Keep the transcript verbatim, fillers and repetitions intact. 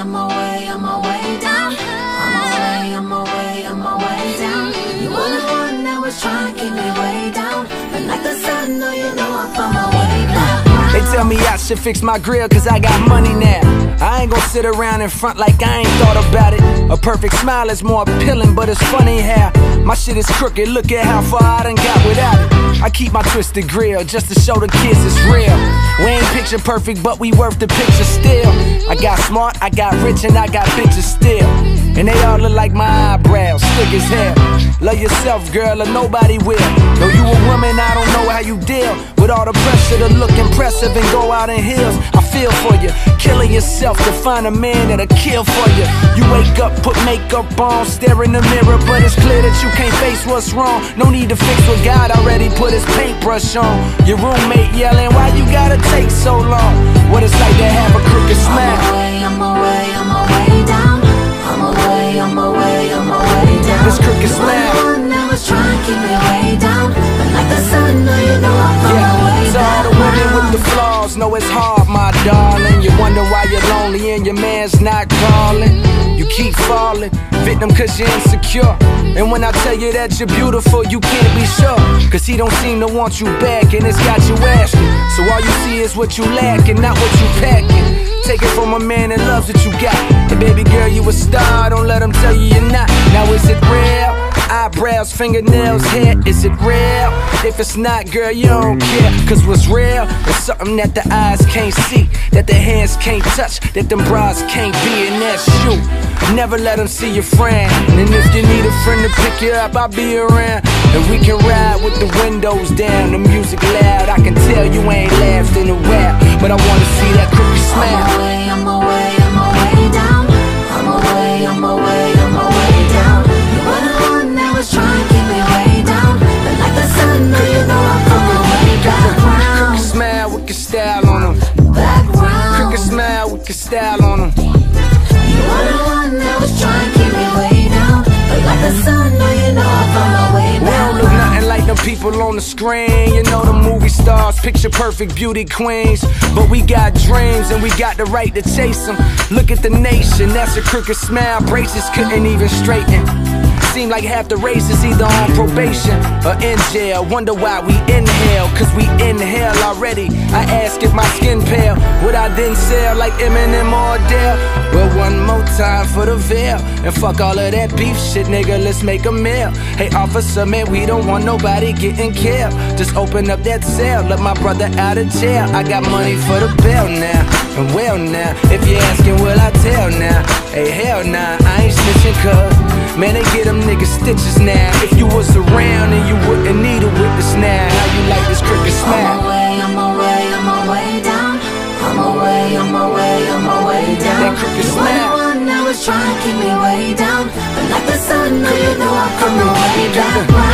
on my way, on my way down. On my way, on my way, on my way down. You were the one that was trying to keep me way down, but like the sun, no, you know I'm on my way back. They tell me I should fix my grill cause I got money now. I ain't gon' sit around in front like I ain't thought about it. A perfect smile is more appealing, but it's funny how my shit is crooked, look at how far I done got without it. I keep my twisted grill just to show the kids it's real. We ain't picture perfect, but we worth the picture still. I got smart, I got rich, and I got bitches still. And they all look like my eyebrows, thick as hell. Love yourself, girl, or nobody will. Though you a woman, I don't know how you deal with all the pressure to look impressive and go out in heels. I feel for you, killing yourself to find a man that'll kill for you. You wake up, put makeup on, stare in the mirror, but it's clear that you can't face what's wrong. No need to fix what God already put his paintbrush on. Your roommate yelling, why you gotta take so long? What it's like to have a crooked smile. On my way, on my way down. On my way, on my way, on my way down. This crooked smile. You were the one that was trying to keep me way down, but like the sun, no, you know I'm on my way to all the women with the flaws, know it's hard, my darling. You wonder why you're lonely and your man's not calling. You keep falling, victim cause you're insecure. And when I tell you that you're beautiful, you can't be sure, cause he don't seem to want you back, and it's got you asking. So all you see is what you lack and not what you packing. Take it from a man that loves what you got. And baby girl, you a star, don't let him tell you you're not. Now is it real? Eyebrows, fingernails, hair, is it real? If it's not, girl, you don't care. Cause what's real is something that the eyes can't see, that the hands can't touch, that them bras can't be, and that's you. Never let them see your friend. And if you need a friend to pick you up, I'll be around. And we can ride with the windows down, the music loud. I can tell you ain't laughed in a while, but I wanna see that crooked smile. On my way, on my way, on my way down. On my way, on my way, on my way down. You were the one that was trying to keep me way down, but like the sun, no, you know I'm on my way back round. Crooked smile with your style on them. Back round. Crooked smile with your style on them. You were the one that was trying to keep me way down, but like the sun, no, you know I'm on my way back. We don't look nothing like them people on the screen. You know the movie stars, picture perfect beauty queens. But we got dreams and we got the right to chase them. Look at the nation, that's a crooked smile. Braces couldn't even straighten. Seem like half the race is either on probation or in jail. Wonder why we inhale, cause we inhale already. I ask if my skin pale, would I then sell like Eminem or Adele? Well, one more time for the veil, and fuck all of that beef shit, nigga, let's make a meal. Hey officer, man, we don't want nobody getting killed. Just open up that cell, let my brother out of jail. I got money for the bail now, and well now, if you're asking will I tell now? Hey hell nah, I ain't snitching cuz, man, they get them niggas stitches now. If you was around and you wouldn't need a witness now. How you like this crooked smile? On my way, on my way, on my way down. On my way, on my way, on my way down. That crooked You smile. were the one that was trying to keep me way down, but like the sun, no, you know I'm on my way back round.